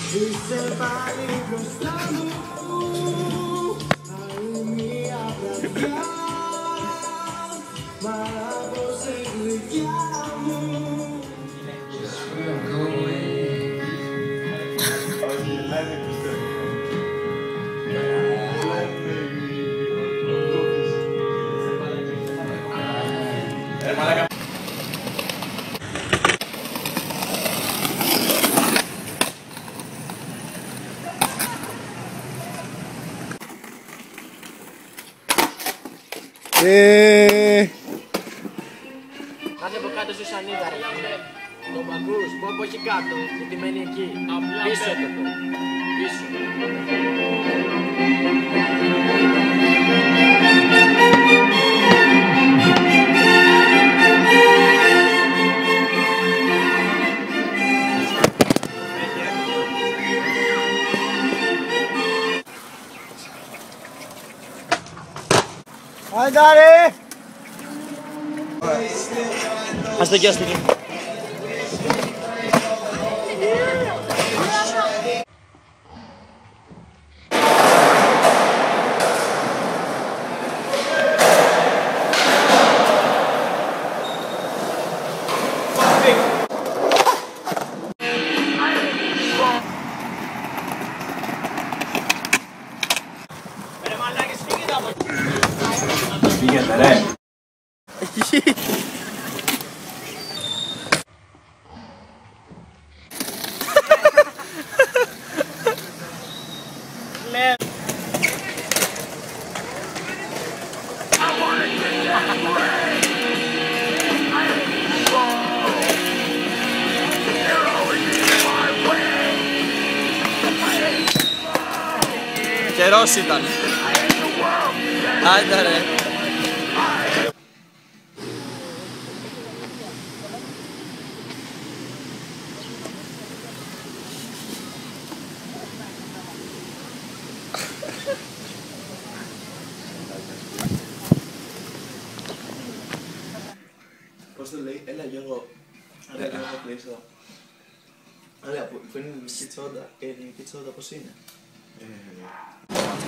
Είσαι πάλι μπροστά μου. Άλλη μια βραδιά. Μα πως η γλυκιά μου. Κάτσε από κάτω στο σανίδα ρε. Το ακούς, πω από εκεί κάτω, γιατί μένει εκεί. Πίσω το πω. Πίσω. Άντα ρε! Ας το εκεί, ας το εκεί. Πήγαινε ρε. Καιρός ήταν. Άντε ρε. Πώς το λέει, έλα Γιώργο, έλα Γιώργο κλείσω. Έλα, που είναι η ελληνική τσόντα, πώς είναι.